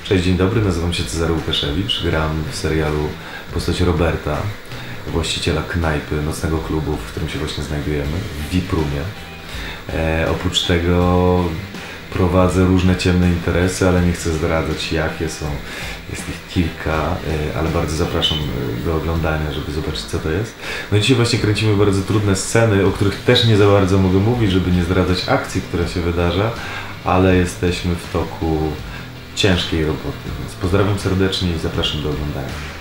Cześć, dzień dobry, nazywam się Cezary Łukaszewicz, gram w serialu postać Roberta, właściciela knajpy, nocnego klubu, w którym się właśnie znajdujemy, w VIP-roomie. Oprócz tego prowadzę różne ciemne interesy, ale nie chcę zdradzać jakie są. Jest ich kilka, ale bardzo zapraszam do oglądania, żeby zobaczyć co to jest. No i dzisiaj właśnie kręcimy bardzo trudne sceny, o których też nie za bardzo mogę mówić, żeby nie zdradzać akcji, która się wydarza, ale jesteśmy w toku ciężkiej roboty. Więc pozdrawiam serdecznie i zapraszam do oglądania.